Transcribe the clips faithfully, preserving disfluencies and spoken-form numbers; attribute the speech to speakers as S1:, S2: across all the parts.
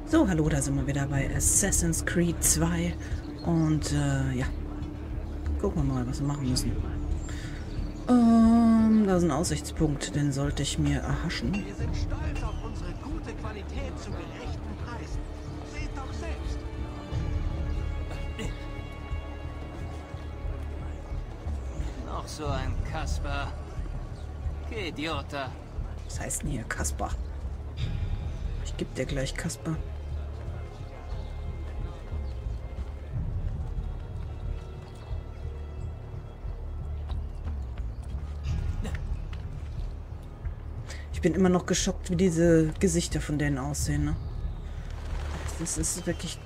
S1: So, hallo, da sind wir wieder bei Assassin's Creed zwei. Und, äh, ja. Gucken wir mal, was wir machen müssen. Ähm, da ist ein Aussichtspunkt, den sollte ich mir erhaschen.
S2: Wir sind stolz auf unsere gute Qualität zu gerechten Preisen. Seht doch selbst.
S3: Noch so ein Kasper. Che Idiota.
S1: Was heißt denn hier Kasper? Ich geb dir gleich Kasper. Ich bin immer noch geschockt, wie diese Gesichter von denen aussehen, ne? Das ist wirklich...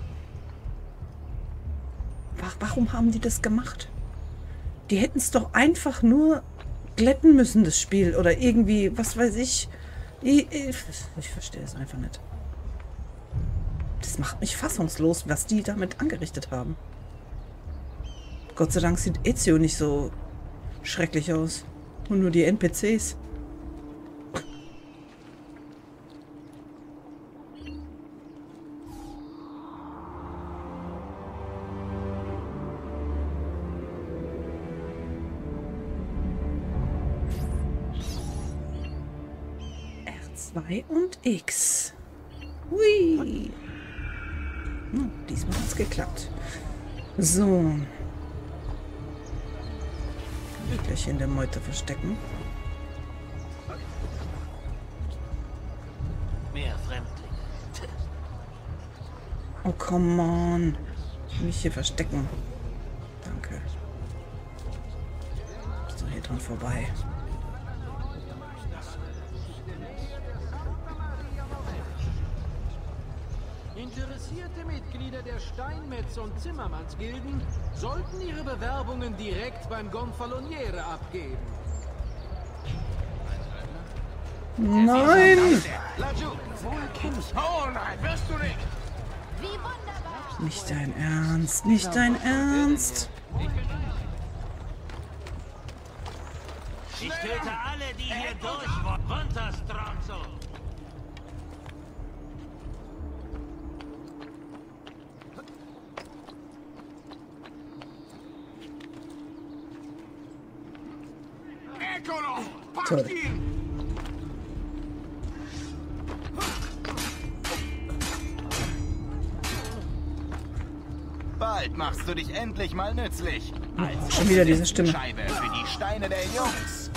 S1: Warum haben die das gemacht? Die hätten es doch einfach nur glätten müssen, das Spiel. Oder irgendwie, was weiß ich. Ich, ich, ich verstehe es einfach nicht. Das macht mich fassungslos, was die damit angerichtet haben. Gott sei Dank sieht Ezio nicht so schrecklich aus. Und nur die N P Cs. zwei und X. Hui. Hm, diesmal hat es geklappt. So. Kann ich gleich in der Meute verstecken.
S3: Mehr Fremdlinge.
S1: Oh, come on. Ich will mich hier verstecken. Danke. So, hier dran vorbei.
S2: Interessierte Mitglieder der Steinmetz- und Zimmermannsgilden sollten ihre Bewerbungen direkt beim Gonfaloniere abgeben.
S1: Nein!
S2: Oh nein, wirst du nicht!
S1: Nicht dein Ernst, nicht dein Ernst.
S3: Ich töte alle, die hier durch wollen. Runter, Stronzo!
S2: Eccolo!
S1: Toll.
S2: Packt ihn!
S4: Bald machst du dich endlich mal nützlich. Als
S1: Schon wieder diese Stimme.
S4: Scheibe für die Steine der Jungs.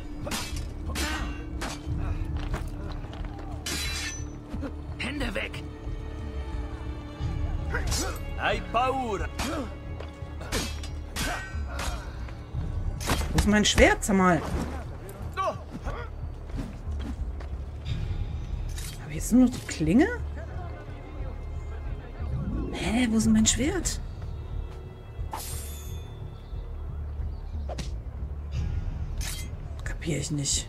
S3: Hände weg! Hai paura!
S1: Wo ist mein Schwert, sag mal? Aber jetzt nur noch die Klinge? Hä, wo ist denn mein Schwert? Kapier ich nicht.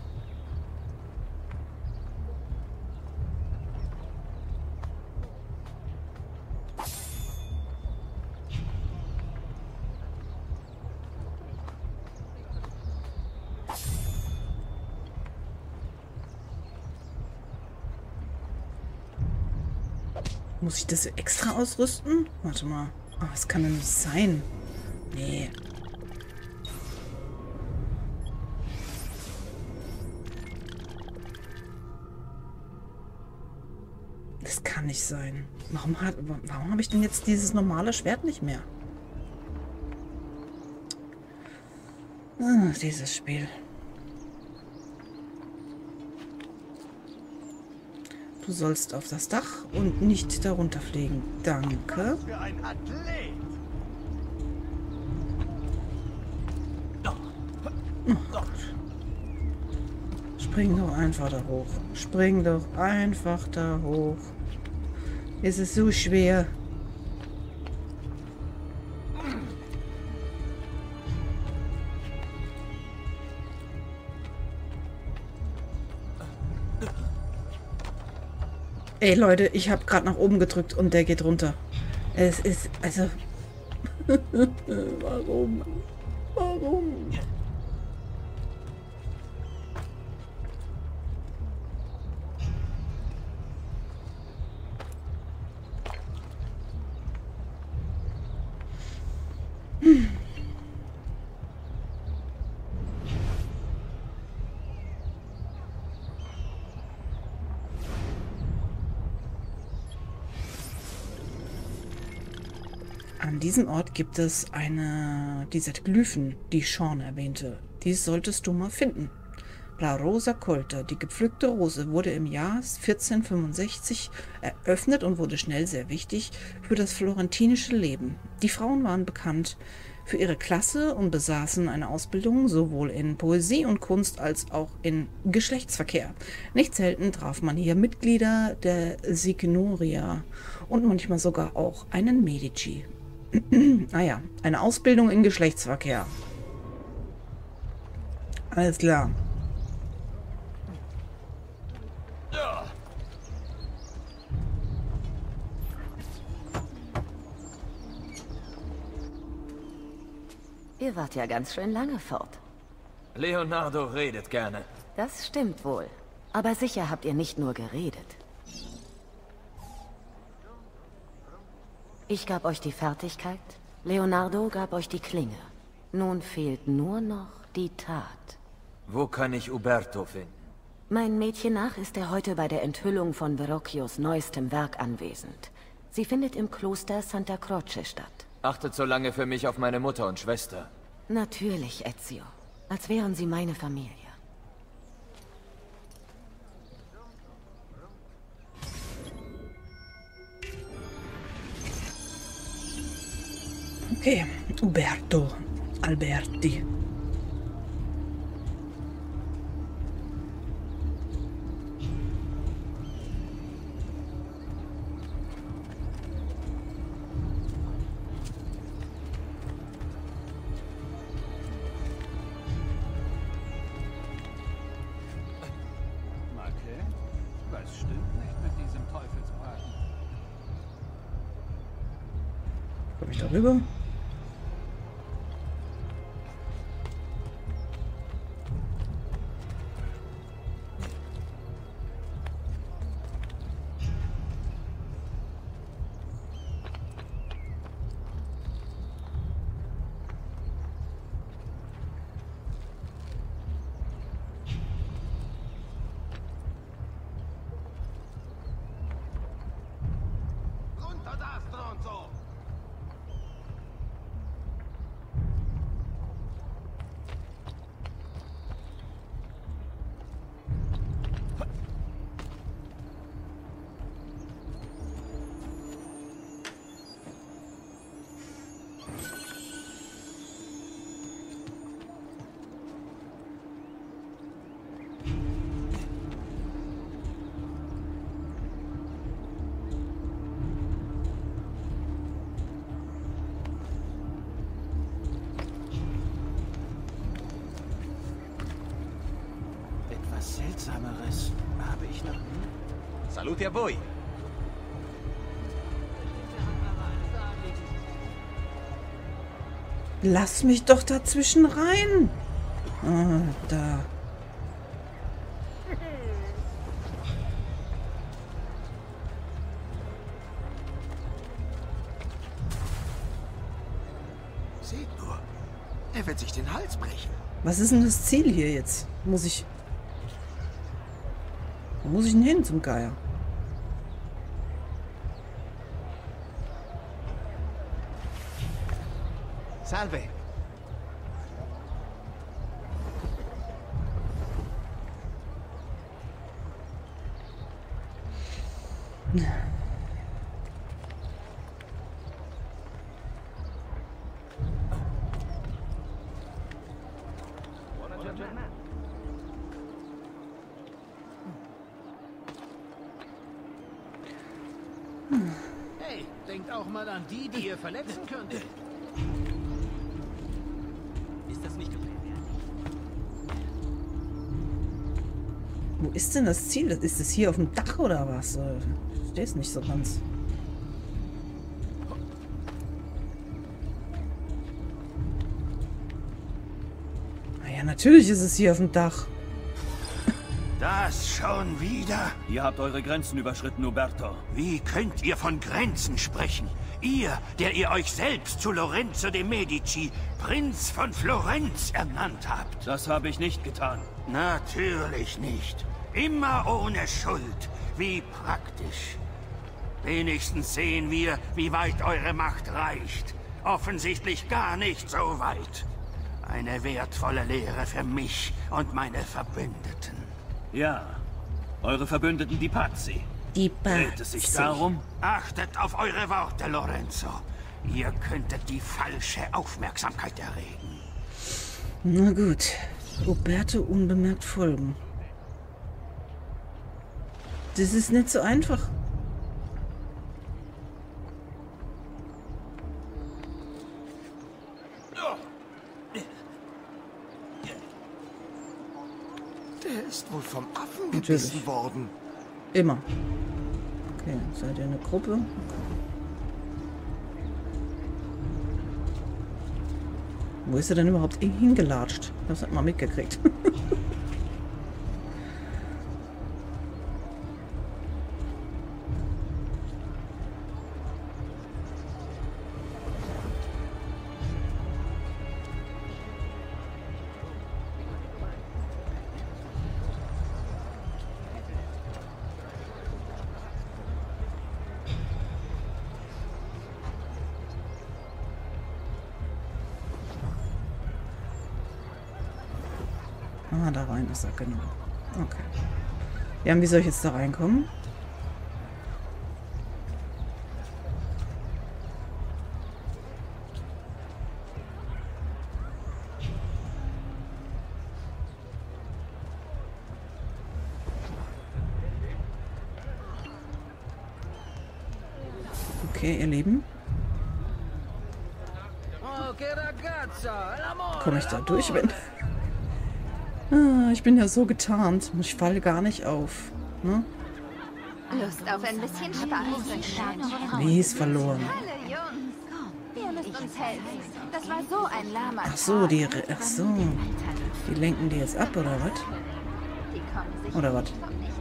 S1: Muss ich das extra ausrüsten? Warte mal. Oh, was kann denn das sein? Nee. Das kann nicht sein. Warum, hat, warum habe ich denn jetzt dieses normale Schwert nicht mehr? Ah, dieses Spiel. Du sollst auf das Dach und nicht darunter fliegen. Danke.
S2: Für ein Athlet!
S1: Oh Gott. Spring doch einfach da hoch. Spring doch einfach da hoch. Es ist so schwer. Ey Leute, ich habe gerade nach oben gedrückt und der geht runter. Es ist, also... Warum? Warum? An diesem Ort gibt es eine dieser Glyphen, die Sean erwähnte. Dies solltest du mal finden. La Rosa Colta, die gepflückte Rose, wurde im Jahr vierzehnhundertfünfundsechzig eröffnet und wurde schnell sehr wichtig für das florentinische Leben. Die Frauen waren bekannt für ihre Klasse und besaßen eine Ausbildung sowohl in Poesie und Kunst als auch in Geschlechtsverkehr. Nicht selten traf man hier Mitglieder der Signoria und manchmal sogar auch einen Medici. Ah ja, eine Ausbildung in Geschlechtsverkehr. Alles klar.
S5: Ihr wart ja ganz schön lange fort.
S6: Leonardo redet gerne.
S5: Das stimmt wohl. Aber sicher habt ihr nicht nur geredet. Ich gab euch die Fertigkeit, Leonardo gab euch die Klinge. Nun fehlt nur noch die Tat.
S6: Wo kann ich Uberto finden?
S5: Mein Mädchen nach ist er heute bei der Enthüllung von Verrocchios neuestem Werk anwesend. Sie findet im Kloster Santa Croce statt.
S6: Achtet so lange für mich auf meine Mutter und Schwester.
S5: Natürlich, Ezio. Als wären sie meine Familie.
S1: Okay, Uberto Alberti.
S2: Was stimmt nicht mit diesem Teufelsbraten?
S1: Komme ich darüber?
S2: Seltsameres habe ich noch nie.
S4: Salute a voi.
S1: Lass mich doch dazwischen rein. Ah, da.
S2: Seht nur, er wird sich den Hals brechen.
S1: Was ist denn das Ziel hier jetzt? Muss ich... Wo muss ich denn hin zum Geier?
S2: Salve. Hey, denkt auch mal an die, die ihr verletzen könntet. Ist das nicht okay?
S1: Wo ist denn das Ziel? Ist es hier auf dem Dach oder was? Ich verstehe es nicht so ganz. Naja, natürlich ist es hier auf dem Dach.
S7: Das schon wieder?
S8: Ihr habt eure Grenzen überschritten, Uberto.
S7: Wie könnt ihr von Grenzen sprechen? Ihr, der ihr euch selbst zu Lorenzo de' Medici, Prinz von Florenz, ernannt habt.
S8: Das habe ich nicht getan.
S7: Natürlich nicht. Immer ohne Schuld. Wie praktisch. Wenigstens sehen wir, wie weit eure Macht reicht. Offensichtlich gar nicht so weit. Eine wertvolle Lehre für mich und meine Verbündeten.
S8: Ja, eure Verbündeten, die Pazzi.
S1: Die
S8: Dreht es sich darum?
S7: Achtet auf eure Worte, Lorenzo. Ihr könntet die falsche Aufmerksamkeit erregen.
S1: Na gut. Uberto unbemerkt folgen. Das ist nicht so einfach.
S9: Der ist wohl vom Affen
S1: Natürlich.
S9: gebissen worden.
S1: Immer. Okay, seid ihr eine Gruppe? Okay. Wo ist er denn überhaupt hingelatscht? Das hat man mitgekriegt. Ah, da rein ist er, genau. Okay. Ja, und wie soll ich jetzt da reinkommen? Okay, ihr Lieben. Komme ich da durch, wenn... Ah, ich bin ja so getarnt. Ich falle gar nicht auf. Ne?
S10: Lust auf ein bisschen Spaß?
S1: Wie ist verloren?
S10: Alle Jungs, ihr müsst uns helfen. Das war so ein lahmer
S1: Ach so, die... Ach so. Die lenken die jetzt ab, oder was?
S10: Die kommen sich
S1: Oder was?
S10: vom Nichts.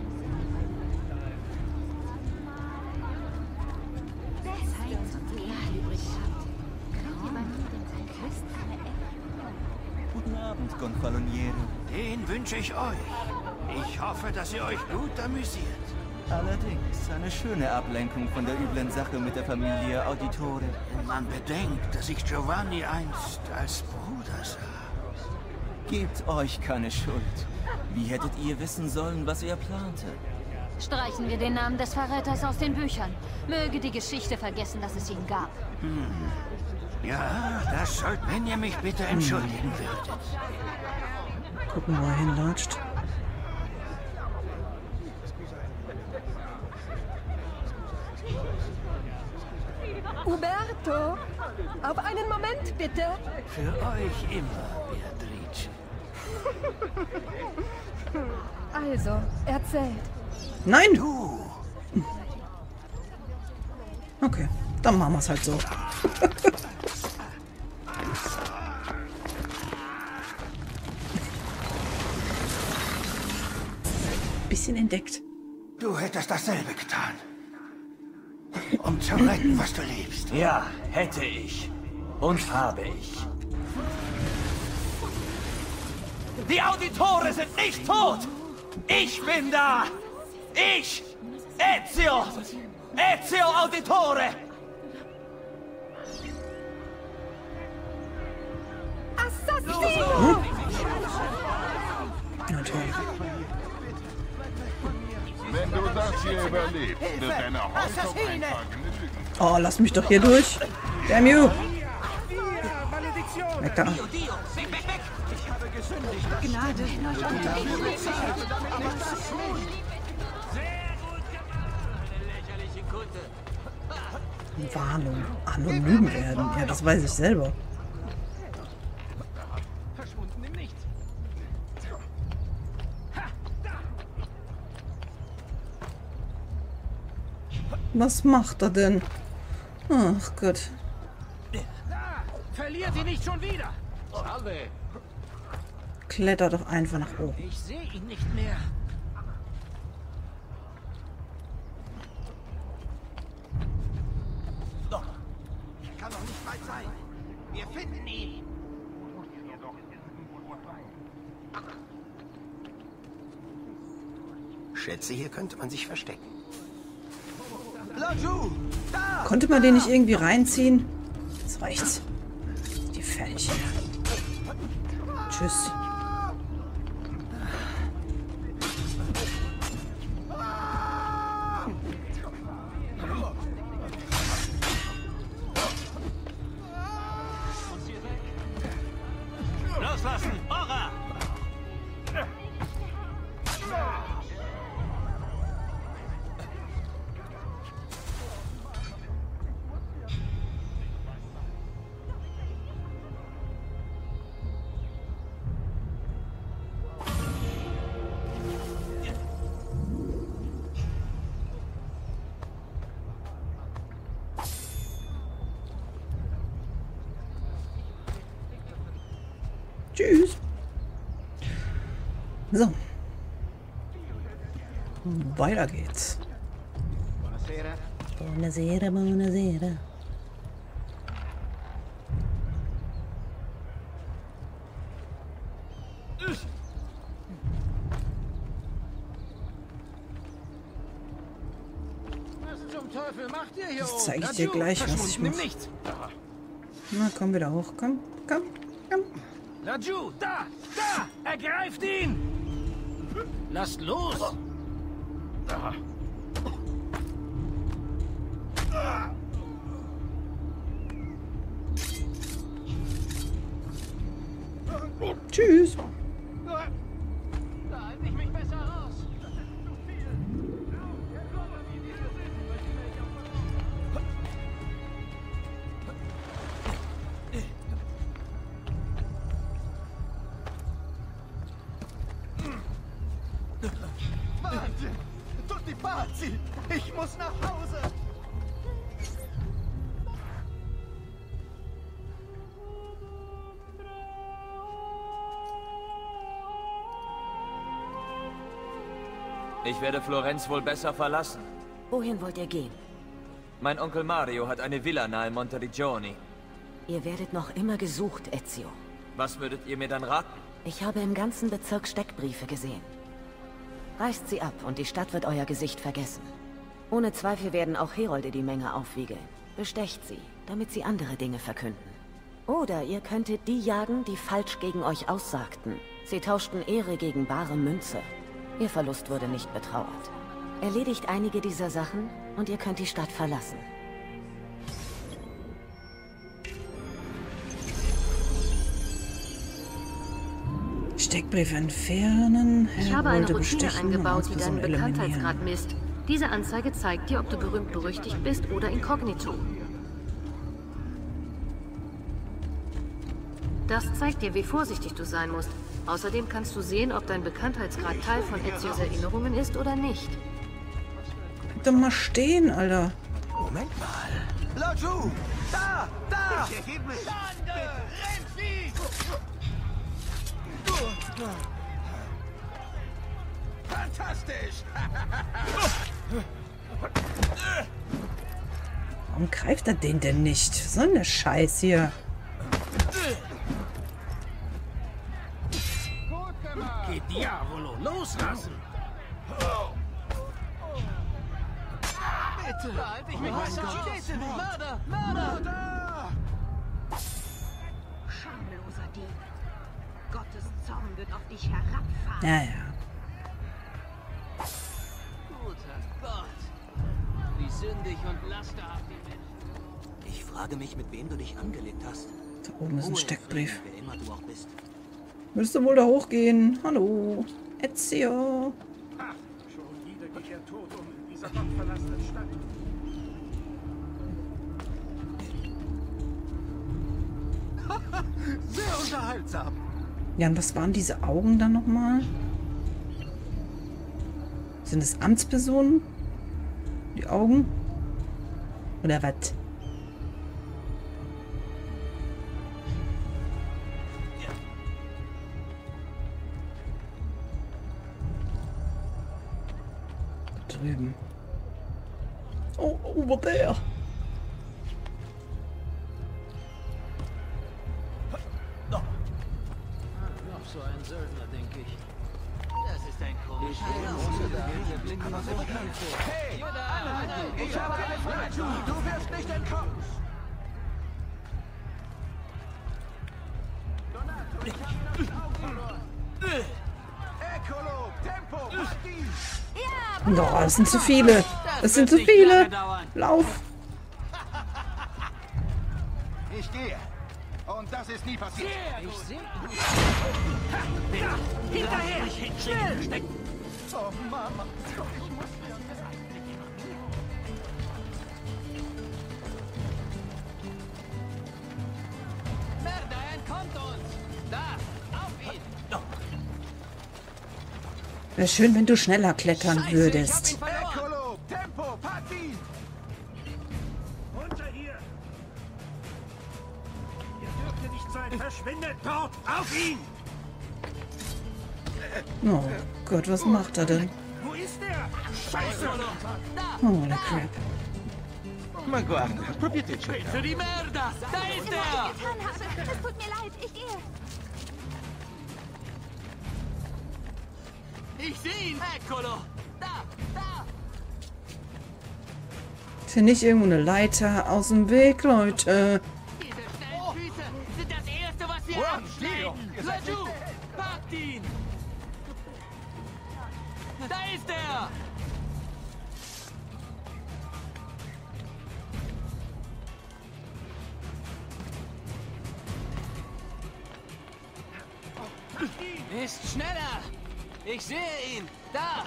S11: Guten Abend, Gonfaloniere.
S7: Den wünsche ich euch. Ich hoffe, dass ihr euch gut amüsiert.
S11: Allerdings eine schöne Ablenkung von der üblen Sache mit der Familie Auditore.
S7: Man bedenkt, dass ich Giovanni einst als Bruder sah.
S11: Gebt euch keine Schuld. Wie hättet ihr wissen sollen, was er plante?
S12: Streichen wir den Namen des Verräters aus den Büchern. Möge die Geschichte vergessen, dass es ihn gab.
S7: Hm. Ja, das sollt, wenn ihr mich bitte entschuldigen würdet.
S1: Gucken, wo er hinlatscht.
S13: Uberto, auf einen Moment bitte.
S7: Für euch immer, Beatrice.
S13: Also, erzählt.
S1: Nein!
S7: Du!
S1: Okay, dann machen wir es halt so. Bisschen entdeckt.
S7: Du hättest dasselbe getan. Um zu retten, was du liebst.
S6: Ja, hätte ich. Und habe ich. Die Auditore sind nicht tot! Ich bin da! Ich! Ezio! Ezio Auditore!
S13: Assassino!
S1: Natürlich.
S9: Wenn du das hier überlebst, wird deine Häutung ein paar genügen.
S1: Oh, lass mich doch hier durch. Damn you! Weg da.
S13: Gnade.
S1: Warnung. Anonym werden. Ja, das weiß ich selber. Was macht er denn? Ach Gott.
S2: Verliert ihn nicht schon wieder! Salve!
S1: Kletter doch einfach nach oben.
S2: Ich sehe ihn nicht mehr.
S7: Kann doch nicht weit sein. Wir finden ihn.
S9: Schätze, hier könnte man sich verstecken.
S1: Konnte man den nicht irgendwie reinziehen? Das reicht's. Die fertig. Tschüss.
S3: Loslassen! Ora!
S1: Tschüss. So. Weiter geht's.
S2: Buonasera.
S1: Buonasera, buonasera.
S2: Was zum Teufel macht ihr hier
S1: Das
S2: oben?
S1: zeige ich dir gleich, was ich
S2: Nimm
S1: muss.
S2: nichts.
S1: Na, komm wieder hoch. Komm, komm, komm.
S2: Laju, da, da, ergreift ihn! Lasst los!
S1: Tschüss.
S2: Da halte ich mich besser raus. Das ist zu viel.
S6: Wahnsinn! Tutti Pazzi! Ich muss nach Hause!
S11: Ich werde Florenz wohl besser verlassen.
S5: Wohin wollt ihr gehen?
S11: Mein Onkel Mario hat eine Villa nahe Monteriggioni.
S5: Ihr werdet noch immer gesucht, Ezio.
S11: Was würdet ihr mir dann raten?
S5: Ich habe im ganzen Bezirk Steckbriefe gesehen. Reißt sie ab und die Stadt wird euer Gesicht vergessen. Ohne Zweifel werden auch Herolde die Menge aufwiegeln. Bestecht sie, damit sie andere Dinge verkünden. Oder ihr könntet die jagen, die falsch gegen euch aussagten. Sie tauschten Ehre gegen bare Münze. Ihr Verlust wurde nicht betrauert. Erledigt einige dieser Sachen und ihr könnt die Stadt verlassen.
S1: Steckbrief entfernen.
S12: Ich habe eine
S1: Herolde
S12: Routine
S1: bestechen,
S12: eingebaut, die
S1: Hausperson
S12: deinen
S1: eliminieren.
S12: Bekanntheitsgrad misst. Diese Anzeige zeigt dir, ob du berühmt-berüchtigt bist oder inkognito. Das zeigt dir, wie vorsichtig du sein musst. Außerdem kannst du sehen, ob dein Bekanntheitsgrad Teil von Ezios Erinnerungen ist oder nicht.
S1: Bleib doch mal stehen, Alter.
S6: Moment mal. Laju! Da! Da! Ich ergebe mich! Schande! Renzi! Fantastisch!
S1: Warum greift er den denn nicht? So eine Scheiß hier.
S2: Che Diavolo, loslassen! Bitte! Da halte ich mich besser raus! Mörder! Mörder!
S10: Schamloser Dieb. Gottes Zorn wird auf dich herabfahren.
S1: Ja, ja.
S2: Guter Gott! Wie sündig und lasterhaft die Menschen.
S14: Ich frage mich, mit wem du dich angelegt hast.
S1: Da oben ist ein Steckbrief.
S14: Wer immer du auch bist.
S1: Würdest du wohl da hochgehen? Hallo, Ezio.
S9: Ha, schon wieder geht der Tod um in dieser gottverlassenen Stadt.
S6: Sehr unterhaltsam.
S1: Ja, und was waren diese Augen dann nochmal? Sind es Amtspersonen? Die Augen? Oder was? Da drüben. Oh, over there.
S2: Noch so ein Söldner, denke ich. Das ist ein Komet.
S6: Hey, ich habe einen Plan. Du wirst nicht entkommen. Ecolo, Tempo, Party.
S1: Oh, das sind zu viele. Das sind zu viele. Lauf.
S4: Ich gehe. Und das ist nie passiert.
S6: Ich sehe.
S3: Hinterher! Schnell!
S6: Oh, Mama.
S2: Merda, er entkommt uns. Da, auf ihn.
S1: Wäre schön, wenn du schneller klettern würdest.
S6: Ecolo, Tempo, Party.
S7: Runter hier! Ihr dürft hier nicht sein! Verschwindet dort! Auf ihn!
S1: Oh Gott, was macht er denn?
S7: Wo ist der? Scheiße!
S1: Oh, der Crap.
S6: Ma guarda, probiert den schon.
S2: Für die Merda. Da ist er.
S10: getan habe. Es tut mir leid, ich gehe.
S2: Ich sehe ihn. Eccolo. Da, da.
S1: Ist hier nicht irgendwo eine Leiter aus dem Weg, Leute?
S2: Diese schnellen Füße sind das Erste, was wir abschneiden. Laju, packt ihn. Da ist er. Ist schneller. Ich sehe ihn. Da.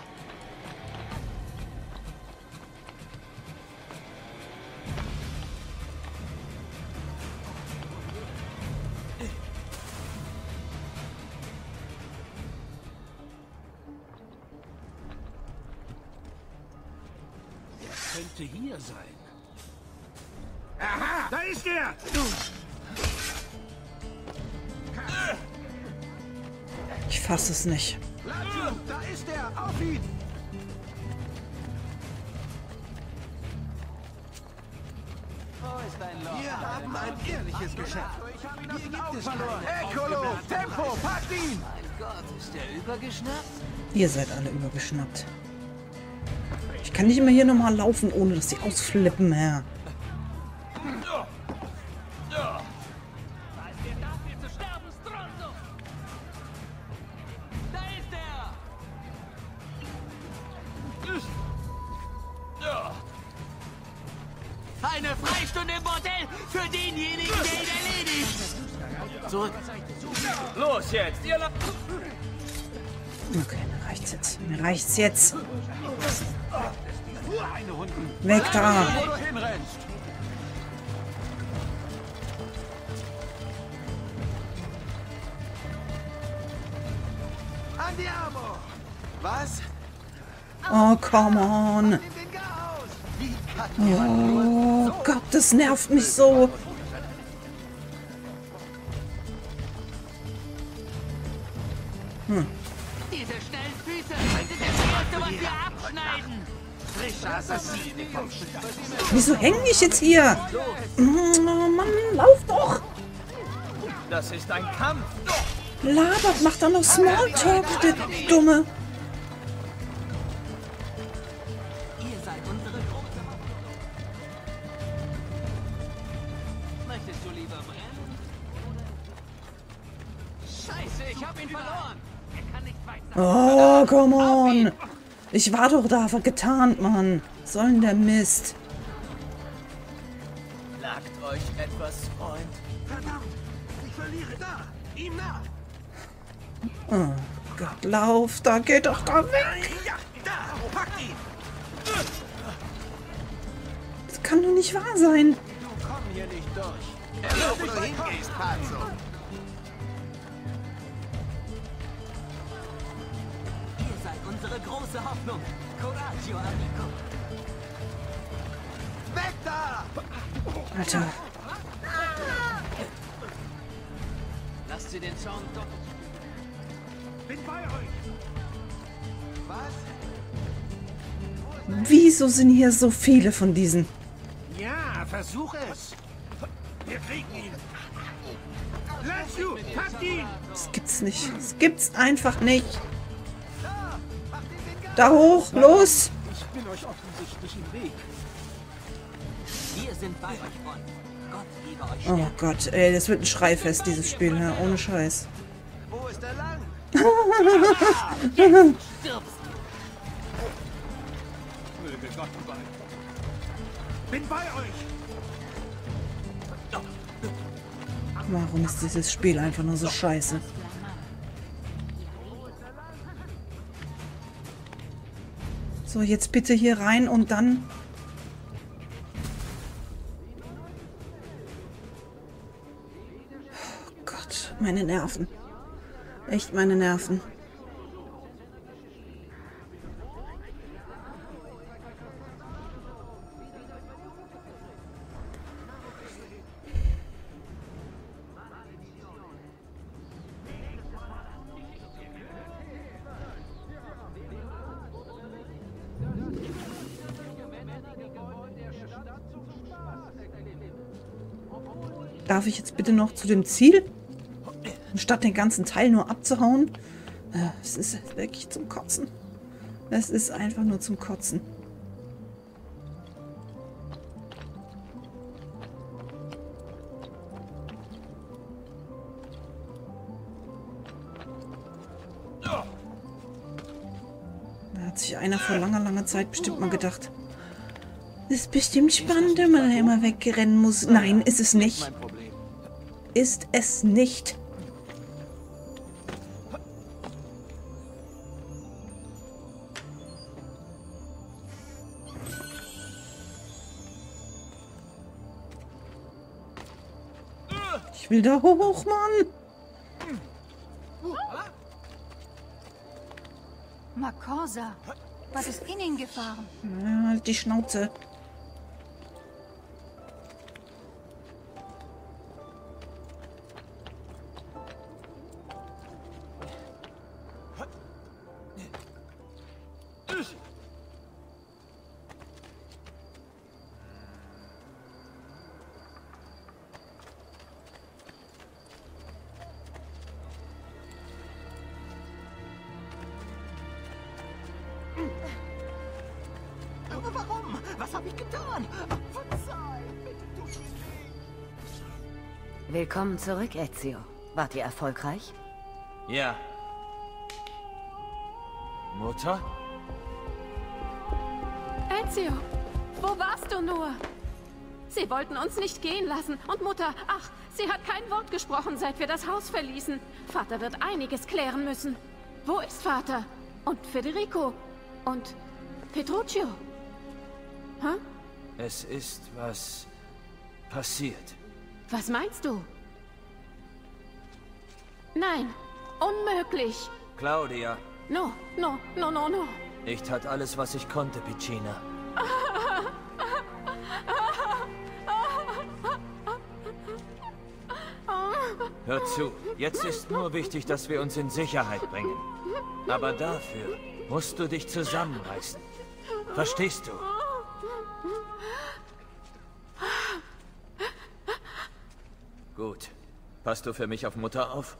S7: Könnte hier sein. Aha! Da ist er!
S1: Ich fasse es nicht.
S6: Laju, da ist er. Auf ihn. Wir haben ein ehrliches Geschäft. Hier gibt es verloren. Ecolo, Tempo, packt ihn.
S2: Mein Gott, ist der übergeschnappt?
S1: Ihr seid alle übergeschnappt. Ich kann nicht immer hier nochmal laufen, ohne dass sie ausflippen, Herr.
S2: Eine Freistunde im Bordell für denjenigen, der ihn erledigt. Zurück.
S11: Los jetzt, ihr La
S1: Okay, mir reicht's jetzt. Mir reicht's jetzt. Weg da.
S6: Wo du hinrennst. Andiamo. Was?
S1: Oh, come on. Oh Gott, das nervt mich so. Hm.
S2: Diese schnellen Füße sind das Erste, was wir abschneiden.
S6: Frischer Assassine vom Start.
S1: Wieso hänge ich jetzt hier? Oh Mann, lauf doch.
S11: Das ist ein Kampf.
S1: Labert, macht doch noch Smalltalk, der Dumme.
S2: Ihr seid unsere große Hoffnung. Möchtest du lieber brennen? Scheiße, ich hab ihn verloren. Er kann nicht weit sein.
S1: Oh, come on. Ich war doch da getarnt, Mann. Was soll denn der Mist?
S11: Plagt euch etwas, Freund.
S6: Verdammt, ich verliere da. Ihm nach.
S1: Oh Gott, lauf, da geht doch da weg.
S6: Ja, da, packt ihn.
S1: Das kann doch nicht wahr sein.
S6: Du komm hier nicht durch. Er wird wo du hingehst, Pazzo.
S2: Ihr seid unsere große Hoffnung. Coraggio, amico.
S6: Weg da!
S1: Alter.
S2: Lasst sie den Zaun doch.
S7: Bin bei euch!
S6: Was?
S1: Wieso sind hier so viele von diesen?
S7: Ja, versuch es! Wir kriegen ihn! Laju, packt ihn!
S1: Das gibt's nicht. Das gibt's einfach nicht.
S6: Da, mach den
S1: Da hoch, los!
S14: Ich bin euch offensichtlich im Weg. Wir sind bei euch, Freund. Gott gebe euch
S1: Oh
S14: Stärke.
S1: Gott, ey, das wird ein Schreifest, dieses Spiel, ne? Ohne Scheiß.
S4: Wo ist er lang?
S14: Jetzt stirbst du.
S7: Möge Gott bei. Bin bei euch.
S1: Warum ist dieses Spiel einfach nur so scheiße? So, jetzt bitte hier rein und dann... Oh Gott, meine Nerven. Echt meine Nerven. Darf ich jetzt bitte noch zu dem Ziel? Statt den ganzen Teil nur abzuhauen? Es ist wirklich zum Kotzen. Es ist einfach nur zum Kotzen. Da hat sich einer vor langer, langer Zeit bestimmt mal gedacht. Das ist bestimmt spannend, wenn man da immer wegrennen muss. Nein, ist es nicht. Ist es nicht. Ich will da hoch, Mann.
S10: Makosa, was ist in ihn gefahren?
S1: Ja, halt die Schnauze.
S6: Warum? Was habe ich getan? Verzeih, bitte tut mir weh.
S5: Willkommen zurück, Ezio. Wart ihr erfolgreich?
S11: Ja. Mutter?
S15: Ezio, wo warst du nur? Sie wollten uns nicht gehen lassen. Und Mutter, ach, sie hat kein Wort gesprochen, seit wir das Haus verließen. Vater wird einiges klären müssen. Wo ist Vater? Und Federico? Und Petruccio? Hä?
S11: Es ist was passiert.
S15: Was meinst du? Nein, unmöglich.
S11: Claudia.
S15: No, no, no, no, no.
S11: Ich tat alles, was ich konnte, Piccina. Hör zu, jetzt ist nur wichtig, dass wir uns in Sicherheit bringen. Aber dafür musst du dich zusammenreißen. Verstehst du? Gut. Passt du für mich auf Mutter auf?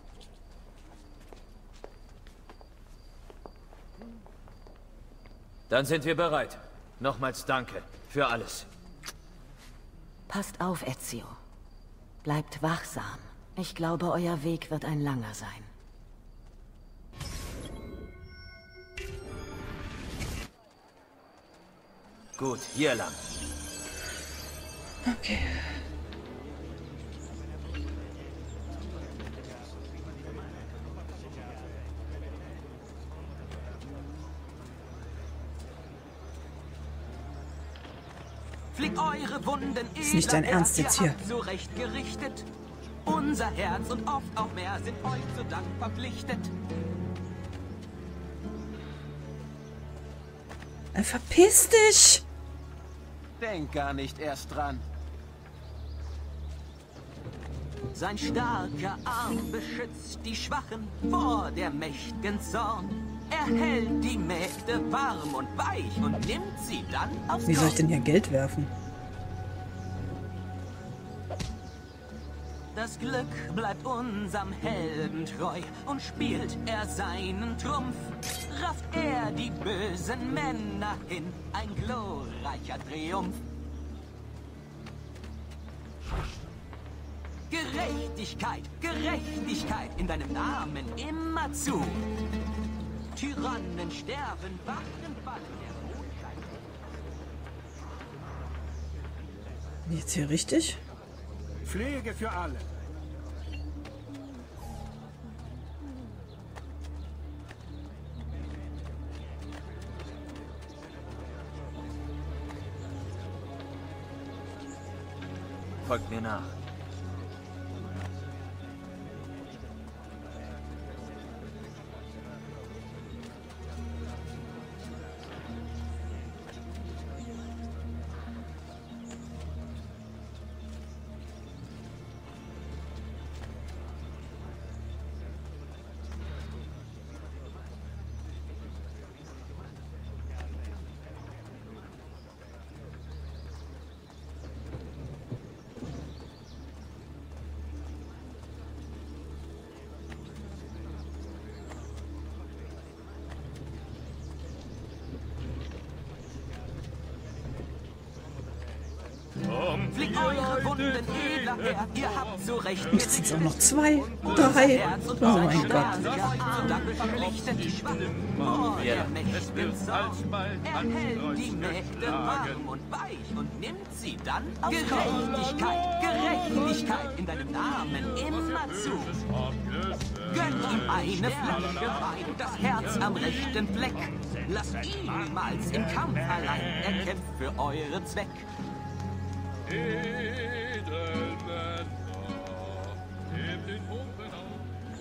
S11: Dann sind wir bereit. Nochmals danke für alles.
S5: Passt auf, Ezio. Bleibt wachsam. Ich glaube, euer Weg wird ein langer sein.
S11: Gut, hier lang.
S1: Okay.
S6: Flickt eure Wunden,
S1: ist nicht dein Ernst jetzt hier.
S6: Zurechtgerichtet. Unser Herz und oft auch mehr sind euch zu Dank verpflichtet.
S1: Äh, verpiss dich!
S6: Denk gar nicht erst dran. Sein starker Arm beschützt die Schwachen vor der mächtigen Zorn. Er hält die Mägde warm und weich und nimmt sie dann aufs
S1: Wie soll ich denn hier Geld werfen?
S6: Das Glück bleibt unserem Helden treu und spielt er seinen Trumpf, rafft er die bösen Männer hin. Ein glorreicher Triumph. Gerechtigkeit, Gerechtigkeit in deinem Namen immerzu. Tyrannen sterben, Wachen fallen, der Mondschein.
S1: Jetzt hier richtig?
S16: Pflege für alle.
S11: Folgt mir nach.
S6: Fliegt eure Wunden edler her, ihr habt zu Recht
S1: Jetzt sind es auch noch zwei, drei. Oh mein Gott.
S6: Dann beschlichtet die Schwachen vor der mächtigen Zorn. Er hält die Mägde warm und weich und nimmt sie dann auf Gerechtigkeit, Gerechtigkeit in deinem Namen immerzu. Gönnt ihm eine Flasche Wein, das Herz am rechten Fleck. Lasst ihn niemals im Kampf allein, er kämpft für euren Zweck.
S9: Edelmänner, nehmt den Humpen auf.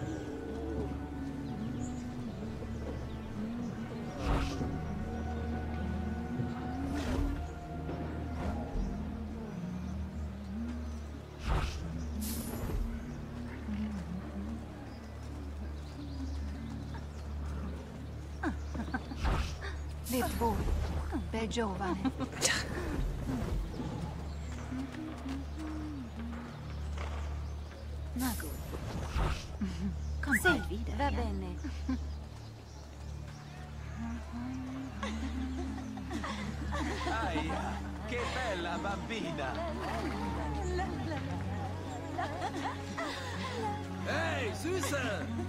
S10: Lebt wohl, bel giovane. Na gut. Komm sì, wieder. Va bene.
S6: Aia, che bella bambina.
S14: Hey, Süße!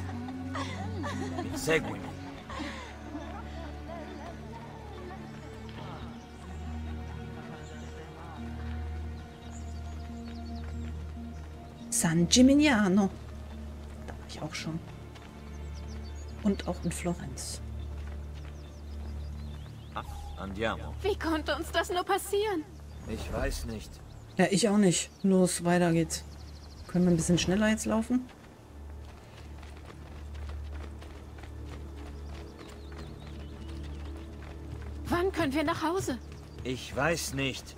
S11: Seguimi.
S1: San Gimignano. Da war ich auch schon. Und auch in Florenz.
S11: Andiamo.
S15: Wie konnte uns das nur passieren?
S11: Ich weiß nicht.
S1: Ja, ich auch nicht. Los, weiter geht's. Können wir ein bisschen schneller jetzt laufen?
S15: Wann können wir nach Hause?
S11: Ich weiß nicht.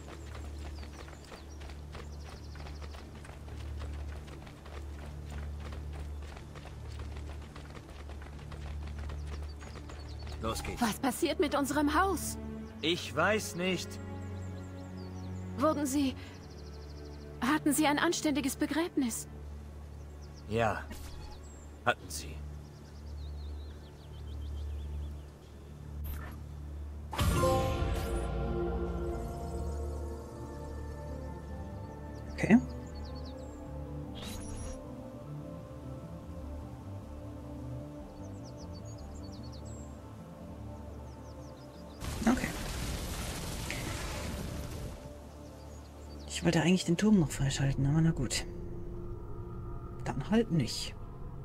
S11: Los geht's.
S15: Was passiert mit unserem Haus?
S11: Ich weiß nicht.
S15: Wurden Sie... Hatten Sie ein anständiges Begräbnis?
S11: Ja, hatten sie.
S1: Okay. Okay. Ich wollte eigentlich den Turm noch freischalten, aber na gut. Dann halt nicht.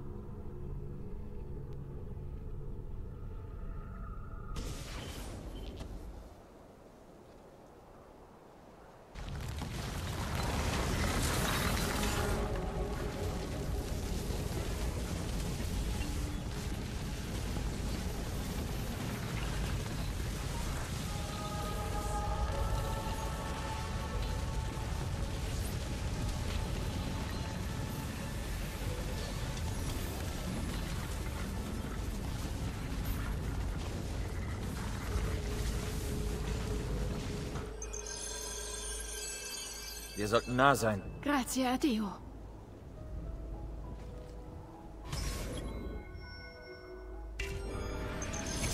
S11: Wir sollten nah sein.
S15: Grazie a Dio.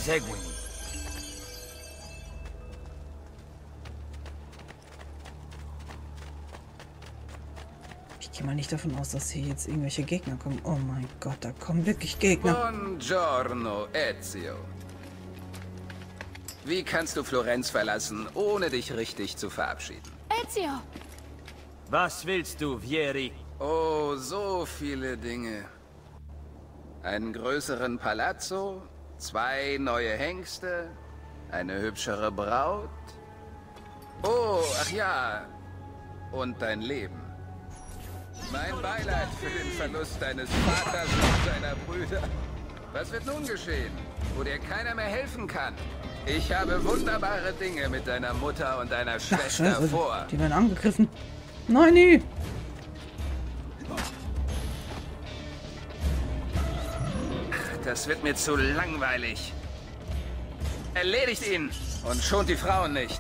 S11: Seguimi.
S1: Ich gehe mal nicht davon aus, dass hier jetzt irgendwelche Gegner kommen. Oh mein Gott, da kommen wirklich Gegner.
S17: Buongiorno, Ezio. Wie kannst du Florenz verlassen, ohne dich richtig zu verabschieden?
S15: Ezio!
S11: Was willst du, Vieri?
S17: Oh, so viele Dinge. Einen größeren Palazzo, zwei neue Hengste, eine hübschere Braut. Oh, ach ja, und dein Leben. Mein Beileid für den Verlust deines Vaters und seiner Brüder. Was wird nun geschehen, wo dir keiner mehr helfen kann? Ich habe wunderbare Dinge mit deiner Mutter und deiner Schwester
S1: Ach,
S17: vor.
S1: Die werden angegriffen. Nein, nie.
S17: Das wird mir zu langweilig. Erledigt ihn und schont die Frauen nicht.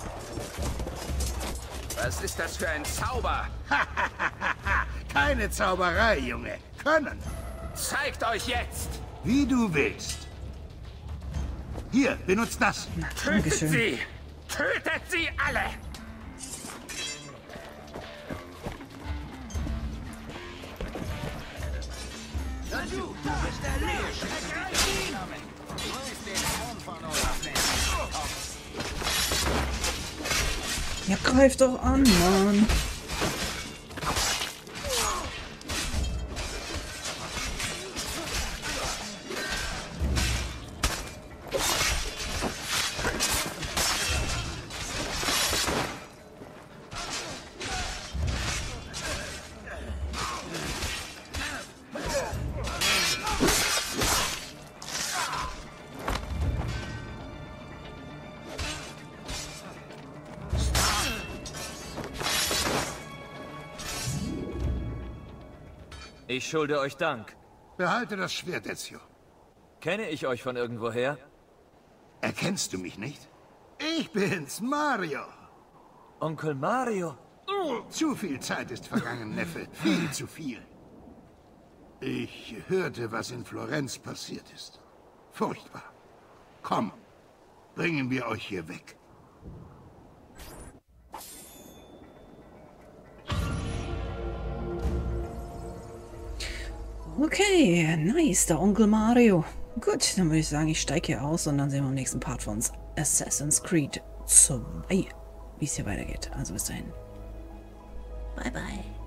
S17: Was ist das für ein Zauber?
S16: Keine Zauberei, Junge. Können.
S17: Zeigt euch jetzt!
S16: Wie du willst. Hier, benutzt das.
S1: Na,
S17: Tötet sie! Tötet sie alle!
S6: Du bist erledigt.
S1: Ja, greif doch an, Mann.
S11: Ich schulde euch Dank.
S16: Behalte das Schwert, Ezio.
S11: Kenne ich euch von irgendwoher?
S16: Erkennst du mich nicht? Ich bin's, Mario.
S11: Onkel Mario?
S16: Oh, zu viel Zeit ist vergangen, Neffe. Viel zu viel. Ich hörte, was in Florenz passiert ist. Furchtbar. Komm, bringen wir euch hier weg.
S1: Okay, nice, der Onkel Mario. Gut, dann würde ich sagen, ich steige hier aus und dann sehen wir im nächsten Part von uns Assassin's Creed zwei, wie es hier weitergeht. Also bis dahin. Bye, bye.